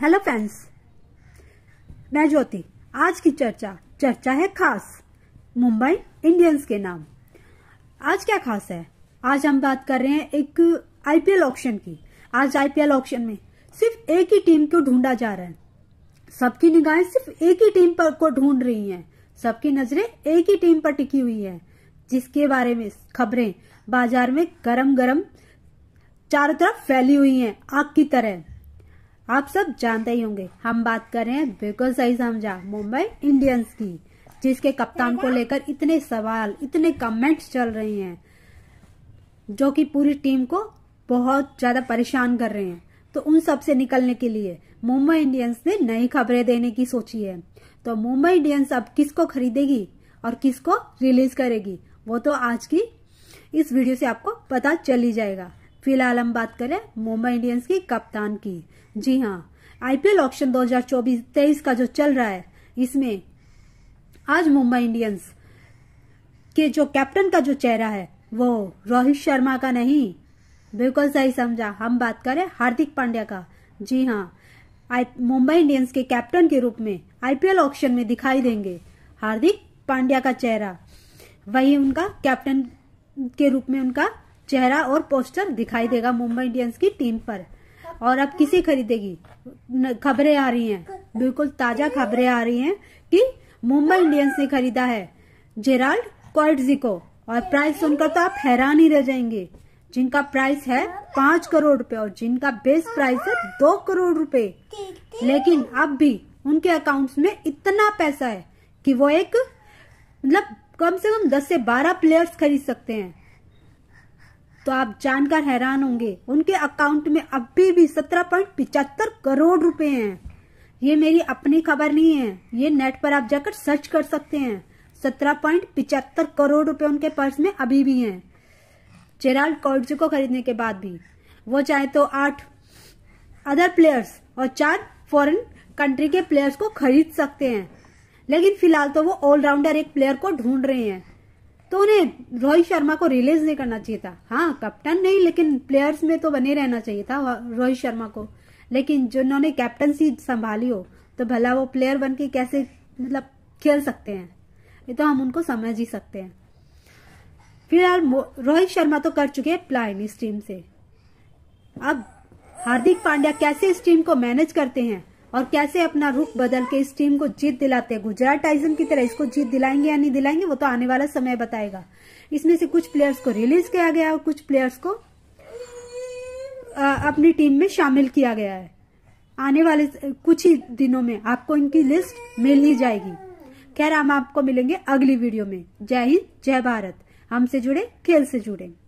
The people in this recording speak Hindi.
हेलो फ्रेंड्स, मैं ज्योति। आज की चर्चा है खास मुंबई इंडियंस के नाम। आज क्या खास है? आज हम बात कर रहे हैं एक आईपीएल ऑक्शन की। आज आईपीएल ऑक्शन में सिर्फ एक ही टीम को ढूंढा जा रहा है। सबकी निगाहें सिर्फ एक ही टीम पर को ढूंढ रही हैं। सबकी नजरें एक ही टीम पर टिकी हुई है, जिसके बारे में खबरें बाजार में गरम गरम चारों तरफ फैली हुई हैं, आग की तरह। आप सब जानते ही होंगे, हम बात कर रहे हैं बिल्कुल सही समझा, मुंबई इंडियंस की, जिसके कप्तान को लेकर इतने सवाल, इतने कमेंट्स चल रहे हैं, जो कि पूरी टीम को बहुत ज्यादा परेशान कर रहे हैं। तो उन सब से निकलने के लिए मुंबई इंडियंस ने नई खबरें देने की सोची है। तो मुंबई इंडियंस अब किसको खरीदेगी और किसको रिलीज करेगी, वो तो आज की इस वीडियो से आपको पता चल ही जाएगा। फिलहाल हम बात करें मुंबई इंडियंस की कप्तान की। जी हाँ, आईपीएल ऑक्शन 2024-23 का जो चल रहा है, इसमें आज मुंबई इंडियंस के जो कैप्टन का जो चेहरा है वो रोहित शर्मा का नहीं, बिल्कुल सही समझा, हम बात करें हार्दिक पांड्या का। जी हाँ, मुंबई इंडियंस के कैप्टन के रूप में आईपीएल ऑक्शन में दिखाई देंगे हार्दिक पांड्या का चेहरा। वही उनका कैप्टन के रूप में उनका चेहरा और पोस्टर दिखाई देगा मुंबई इंडियंस की टीम पर। और अब किसे खरीदेगी? खबरें आ रही हैं, बिल्कुल ताजा खबरें आ रही हैं कि मुंबई इंडियंस ने खरीदा है जेराल्ड क्वार्ट्जी को, और प्राइस सुनकर तो आप हैरान ही रह जाएंगे, जिनका प्राइस है 5 करोड़ रुपए और जिनका बेस प्राइस है 2 करोड़ रुपए। लेकिन अब भी उनके अकाउंट्स में इतना पैसा है कि वो एक कम से कम 10 से 12 प्लेयर्स खरीद सकते हैं। तो आप जानकर हैरान होंगे, उनके अकाउंट में अभी भी 17.75 करोड़ रुपए हैं। ये मेरी अपनी खबर नहीं है, ये नेट पर आप जाकर सर्च कर सकते हैं। 17.75 करोड़ रुपए उनके पर्स में अभी भी हैं। जेराल्ड क्वार्ट्जी को खरीदने के बाद भी वो चाहे तो 8 अदर प्लेयर्स और 4 फॉरेन कंट्री के प्लेयर्स को खरीद सकते हैं। लेकिन फिलहाल तो वो ऑलराउंडर एक प्लेयर को ढूंढ रहे हैं। तो उन्हें रोहित शर्मा को रिलीज नहीं करना चाहिए था। हाँ, कप्तान नहीं, लेकिन प्लेयर्स में तो बने रहना चाहिए था रोहित शर्मा को। लेकिन जिन्होंने कैप्टनसी संभाली हो, तो भला वो प्लेयर बन के कैसे खेल सकते हैं? ये तो हम उनको समझ ही सकते हैं। फिलहाल रोहित शर्मा तो कर चुके हैं प्लान इस टीम से। अब हार्दिक पांड्या कैसे इस टीम को मैनेज करते हैं और कैसे अपना रुख बदल के इस टीम को जीत दिलाते हैं, गुजरात टाइटंस की तरह इसको जीत दिलाएंगे या नहीं दिलाएंगे, वो तो आने वाला समय बताएगा। इसमें से कुछ प्लेयर्स को रिलीज किया गया और कुछ प्लेयर्स को अपनी टीम में शामिल किया गया है। आने वाले कुछ ही दिनों में आपको इनकी लिस्ट मिल ही जाएगी। खैर, हम आपको मिलेंगे अगली वीडियो में। जय हिंद, जय भारत। हमसे जुड़े, खेल से जुड़े।